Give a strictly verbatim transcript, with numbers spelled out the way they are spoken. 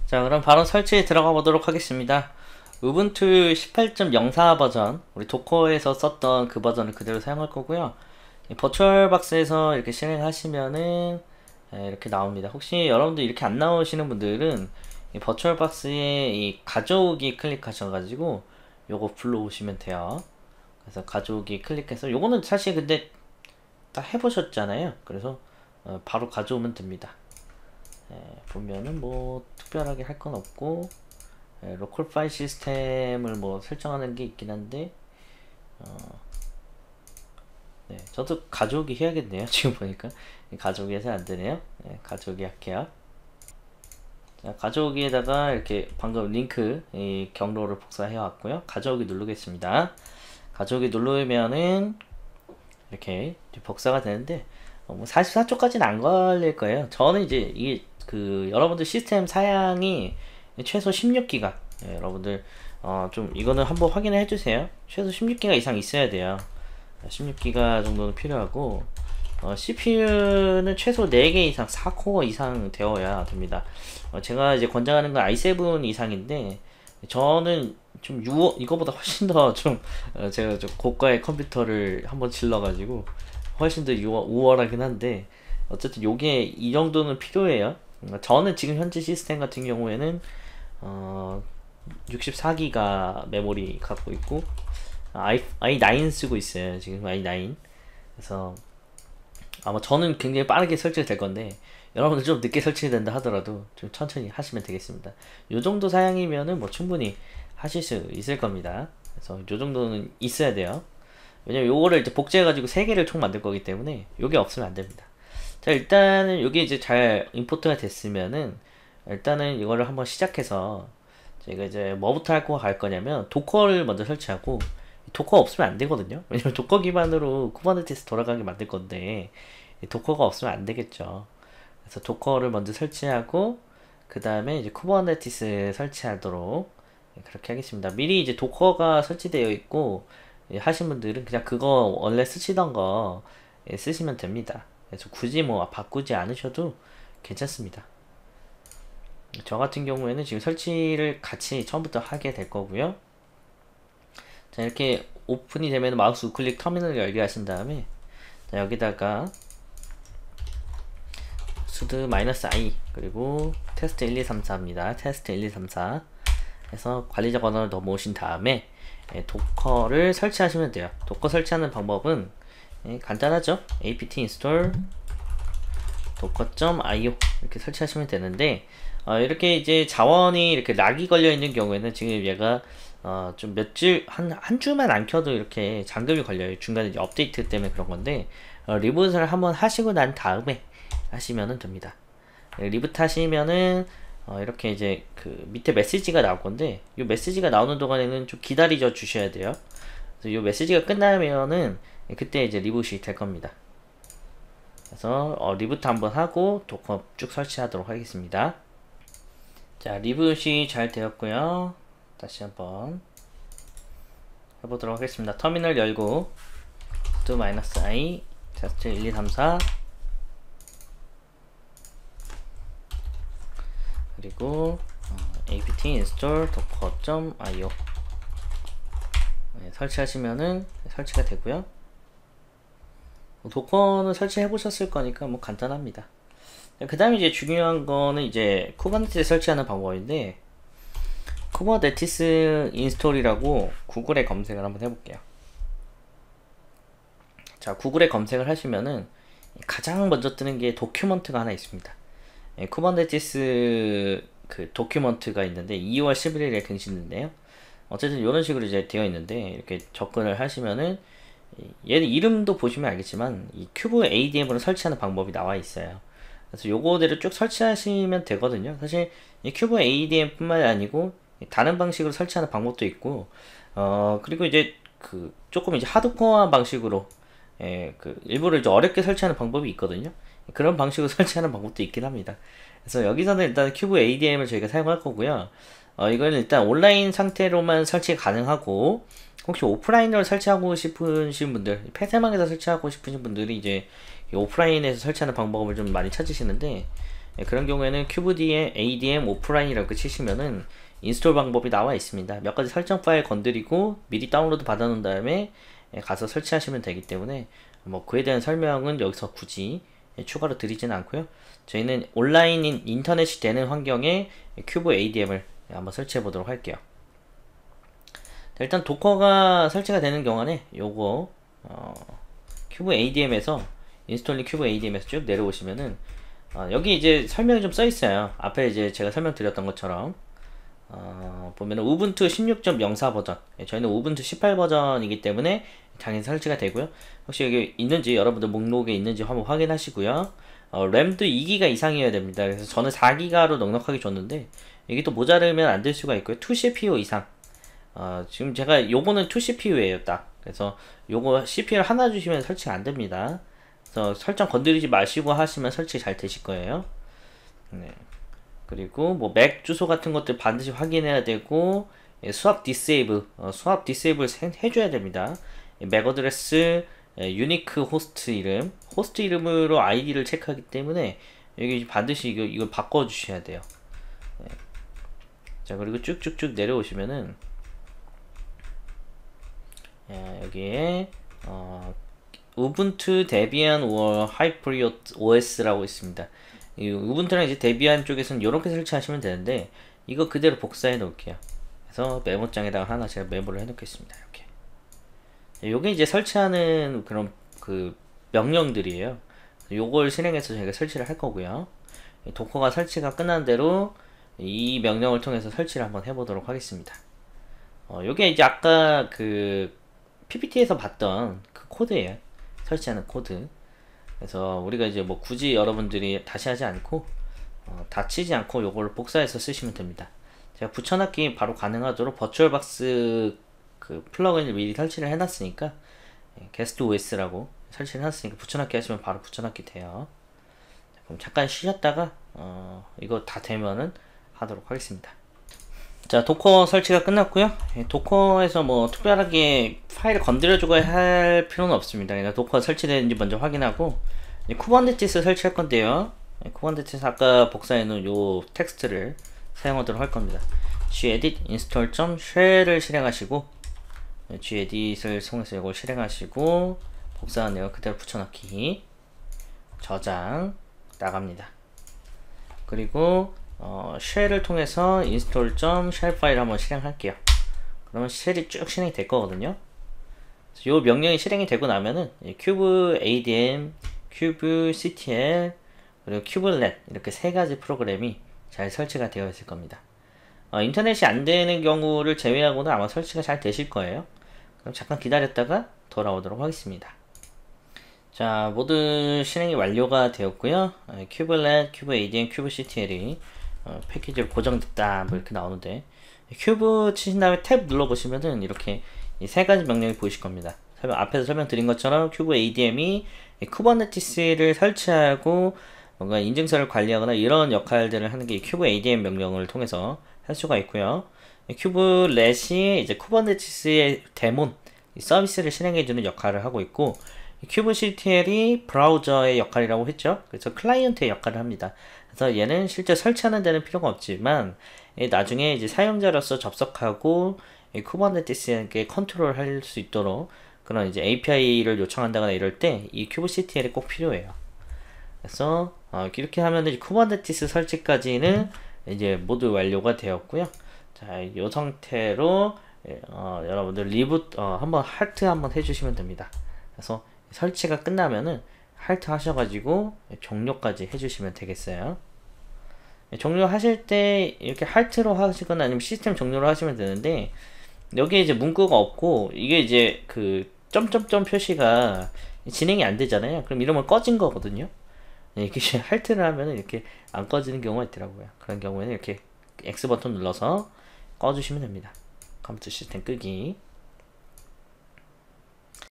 자, 그럼 바로 설치에 들어가 보도록 하겠습니다. 우분투 십팔 점 영사 버전, 우리 도커에서 썼던 그 버전을 그대로 사용할 거고요. 버추얼박스에서 이렇게 실행하시면은 이렇게 나옵니다. 혹시 여러분들 이렇게 안 나오시는 분들은 이 버추얼박스에 이 가져오기 클릭하셔가지고 요거 불러오시면 돼요. 그래서 가져오기 클릭해서 요거는 사실 근데 다 해보셨잖아요. 그래서 바로 가져오면 됩니다. 예, 보면은 뭐 특별하게 할 건 없고, 예, 로컬 파일 시스템을 뭐 설정하는 게 있긴 한데, 어, 네, 저도 가져오기 해야겠네요. 지금 보니까 가져오기 해서 안 되네요. 네, 가져오기 할게요. 자, 가져오기에다가 이렇게 방금 링크 이 경로를 복사해 왔고요. 가져오기 누르겠습니다. 가져오기 누르면은 이렇게 복사가 되는데, 어, 뭐 사십사 초까지는 안 걸릴 거예요. 저는 이제 이게 그 여러분들 시스템 사양이 최소 십육 기가, 네, 여러분들 어, 좀 이거는 한번 확인을 해주세요. 최소 십육 기가 이상 있어야 돼요. 십육 기가 정도는 필요하고, 어, 씨피유는 최소 네 개 이상, 사 코어 이상 되어야 됩니다. 어, 제가 이제 권장하는 건 아이 세븐 이상인데, 저는 좀 유, 이거보다 훨씬 더 좀, 어, 제가 좀 고가의 컴퓨터를 한번 질러가지고, 훨씬 더 우월하긴 한데, 어쨌든 요게 이 정도는 필요해요. 저는 지금 현재 시스템 같은 경우에는 어, 육십사 기가 메모리 갖고 있고, 아이, 아이 나인 쓰고 있어요. 지금 아이 나인. 그래서 아마 저는 굉장히 빠르게 설치가 될 건데, 여러분들 좀 늦게 설치된다 하더라도 좀 천천히 하시면 되겠습니다. 요 정도 사양이면은 뭐 충분히 하실 수 있을 겁니다. 그래서 요 정도는 있어야 돼요. 왜냐면 요거를 이제 복제해가지고 세 개를 총 만들 거기 때문에 요게 없으면 안 됩니다. 자, 일단은 요게 이제 잘 임포트가 됐으면은, 일단은 이거를 한번 시작해서 제가 이제 뭐부터 할거 갈 거냐면 도커를 먼저 설치하고, 도커 없으면 안 되거든요. 왜냐면 도커 기반으로 쿠버네티스 돌아가게 만들 건데 도커가 없으면 안 되겠죠. 그래서 도커를 먼저 설치하고, 그 다음에 이제 쿠버네티스 설치하도록 그렇게 하겠습니다. 미리 이제 도커가 설치되어 있고 하신 분들은 그냥 그거 원래 쓰시던 거 쓰시면 됩니다. 그래서 굳이 뭐 바꾸지 않으셔도 괜찮습니다. 저 같은 경우에는 지금 설치를 같이 처음부터 하게 될 거고요. 자, 이렇게 오픈이 되면 마우스 우클릭 터미널을 열게 하신 다음에, 자, 여기다가 sudo -i 그리고 테스트 일 이 삼 사입니다. 테스트 일 이 삼 사 해서 관리자 번호를 넣어놓으신 다음에 예, 도커를 설치하시면 돼요. 도커 설치하는 방법은 예, 간단하죠. apt install docker.io 이렇게 설치하시면 되는데, 어, 이렇게 이제 자원이 이렇게 락이 걸려 있는 경우에는 지금 얘가 어, 좀 몇 주, 한, 한 주만 안 켜도 이렇게 잠금이 걸려요. 중간에 이제 업데이트 때문에 그런 건데, 어, 리부트를 한번 하시고 난 다음에 하시면 됩니다. 네, 리부트 하시면은 어, 이렇게 이제 그 밑에 메시지가 나올 건데, 이 메시지가 나오는 동안에는 좀 기다려 주셔야 돼요. 그래서 이 메시지가 끝나면은 그때 이제 리부트이 될 겁니다. 그래서 어, 리부트 한번 하고 도커 쭉 설치하도록 하겠습니다. 자, 리부트이 잘 되었고요. 다시 한번 해보도록 하겠습니다. 터미널 열고 sudo -i 테스트 일 이 삼 사 그리고 어, apt install docker.io 네, 설치하시면은 설치가 되고요. 도커는 설치해 보셨을 거니까 뭐 간단합니다. 그 다음에 이제 중요한 거는 이제 쿠버네티스 설치하는 방법인데, 쿠버네티스 인스톨이라고 구글에 검색을 한번 해볼게요. 자, 구글에 검색을 하시면은 가장 먼저 뜨는 게 도큐먼트가 하나 있습니다. 예, 쿠버네티스 그 도큐먼트가 있는데 이월 십일일에更新된대요. 어쨌든 이런 식으로 이제 되어 있는데, 이렇게 접근을 하시면은 얘는 이름도 보시면 알겠지만 이 큐브 에이디엠으로 설치하는 방법이 나와 있어요. 그래서 요거대로 쭉 설치하시면 되거든요. 사실 이 큐브 에이디엠 뿐만이 아니고 다른 방식으로 설치하는 방법도 있고, 어 그리고 이제 그 조금 이제 하드코어한 방식으로, 예, 그 일부러 이제 어렵게 설치하는 방법이 있거든요. 그런 방식으로 설치하는 방법도 있긴 합니다. 그래서 여기서는 일단 큐브 에이디엠을 저희가 사용할 거고요. 어 이거는 일단 온라인 상태로만 설치 가능하고, 혹시 오프라인으로 설치하고 싶으신 분들, 폐쇄망에서 설치하고 싶으신 분들이 이제 오프라인에서 설치하는 방법을 좀 많이 찾으시는데, 예, 그런 경우에는 큐브디엠 에이디엠 오프라인이라고 치시면은 인스톨 방법이 나와 있습니다. 몇 가지 설정 파일 건드리고 미리 다운로드 받아 놓은 다음에 예, 가서 설치하시면 되기 때문에 뭐 그에 대한 설명은 여기서 굳이 예, 추가로 드리지는 않고요. 저희는 온라인 인터넷이 되는 환경에 큐브 에이디엠을 한번 설치해 보도록 할게요. 자, 일단 도커가 설치가 되는 경우는 요거 어, 큐브 에이디엠에서 인스톨링 큐브 에이디엠에서 쭉 내려오시면은 어, 여기 이제 설명이 좀 써 있어요. 앞에 이제 제가 설명드렸던 것처럼 어, 보면은 우분투 십육 점 영사 버전, 예, 저희는 우분투 십팔 버전이기 때문에 당연히 설치가 되고요. 혹시 여기 있는지 여러분들 목록에 있는지 한번 확인하시고요. 어, 램도 이 기가 이상이어야 됩니다. 그래서 저는 사 기가로 넉넉하게 줬는데 이게 또 모자르면 안 될 수가 있고요. 투 씨피유 이상. 어, 지금 제가 요거는 투 씨피유예요 딱. 그래서 요거 씨피유를 하나 주시면 설치가 안 됩니다. 그래서 설정 건드리지 마시고 하시면 설치 잘 되실 거예요. 네. 그리고 뭐 맥 주소 같은 것들 반드시 확인해야 되고, 예, 수압 디세이블, 어, 수압 디세이블 해줘야 됩니다. 예, 맥 어드레스, 예, 유니크 호스트 이름, 호스트 이름으로 아이디를 체크하기 때문에 여기 반드시 이거 이걸 바꿔 주셔야 돼요. 예. 자, 그리고 쭉쭉쭉 내려오시면은 예, 여기에 어, 우분투 데비안 오 하이프리오 오에스라고 있습니다. 이 우분투랑 이제 데비안 쪽에서는 이렇게 설치하시면 되는데 이거 그대로 복사해 놓을게요. 그래서 메모장에다가 하나 제가 메모를 해 놓겠습니다. 이렇게. 요게 이제 설치하는 그런 그 명령들이에요. 요걸 실행해서 저희가 설치를 할 거고요. 도커가 설치가 끝난 대로 이 명령을 통해서 설치를 한번 해보도록 하겠습니다. 어, 요게 이제 아까 그 피피티에서 봤던 그 코드예요. 설치하는 코드. 그래서 우리가 이제 뭐 굳이 여러분들이 다시 하지 않고 어, 다치지 않고 요걸 복사해서 쓰시면 됩니다. 제가 붙여넣기 바로 가능하도록 버추얼박스 그 플러그인을 미리 설치를 해놨으니까 예, 게스트 오에스라고 설치를 해놨으니까 붙여넣기 하시면 바로 붙여넣기 돼요. 자, 그럼 잠깐 쉬셨다가 어, 이거 다 되면은 하도록 하겠습니다. 자, 도커 설치가 끝났고요. 예, 도커에서 뭐 특별하게 파일을 건드려주고 할 필요는 없습니다. 그냥 도커가 설치되는지 먼저 확인하고 쿠버네티스 설치할 건데요. 예, 쿠버네티스 아까 복사해놓은 요 텍스트를 사용하도록 할 겁니다. gedit install.shell을 실행하시고 예, gedit을 통해서 이걸 실행하시고 복사한 내용 그대로 붙여넣기 저장 나갑니다. 그리고 어, 쉘을 통해서 install.shell 파일 한번 실행할게요. 그러면 쉘이 쭉 실행이 될 거거든요. 이 명령이 실행이 되고 나면은 큐브 에이디엠, 큐브 씨티엘, 그리고 큐브렛 이렇게 세 가지 프로그램이 잘 설치가 되어 있을 겁니다. 어, 인터넷이 안 되는 경우를 제외하고는 아마 설치가 잘 되실 거예요. 그럼 잠깐 기다렸다가 돌아오도록 하겠습니다. 자, 모두 실행이 완료가 되었고요. 어, 큐브렛, 큐브 에이디엠, 큐브 씨티엘이 어, 패키지로 고정됐다 뭐 이렇게 나오는데 큐브 치신 다음에 탭 눌러보시면은 이렇게 이 세 가지 명령이 보이실 겁니다. 설명, 앞에서 설명드린 것처럼 큐브 에이디엠이 쿠버네티스를 설치하고 뭔가 인증서를 관리하거나 이런 역할들을 하는 게 큐브 에이디엠 명령을 통해서 할 수가 있고요. 큐브렛이 이제 쿠버네티스의 데몬 서비스를 실행해주는 역할을 하고 있고, 큐브 씨티엘이 브라우저의 역할이라고 했죠. 그래서 클라이언트의 역할을 합니다. 그래서 얘는 실제 설치하는 데는 필요가 없지만 나중에 이제 사용자로서 접속하고 쿠버네티스에게 컨트롤 할 수 있도록 그런 이제 에이피아이를 요청한다거나 이럴 때 이 큐브 씨티엘이 꼭 필요해요. 그래서 어, 이렇게 하면 이제 쿠버네티스 설치까지는 이제 모두 완료가 되었고요. 자, 이 상태로 어, 여러분들 리부트 어, 한번 할트 한번 해주시면 됩니다. 그래서 설치가 끝나면은 할트 하셔가지고 종료까지 해주시면 되겠어요. 종료하실 때 이렇게 할트로 하시거나 아니면 시스템 종료로 하시면 되는데 여기에 이제 문구가 없고 이게 이제 그 점점점 표시가 진행이 안 되잖아요. 그럼 이러면 꺼진 거거든요. 이렇게 할트를 하면 이렇게 안 꺼지는 경우가 있더라고요. 그런 경우에는 이렇게 X 버튼 눌러서 꺼주시면 됩니다. 컴퓨터 시스템 끄기.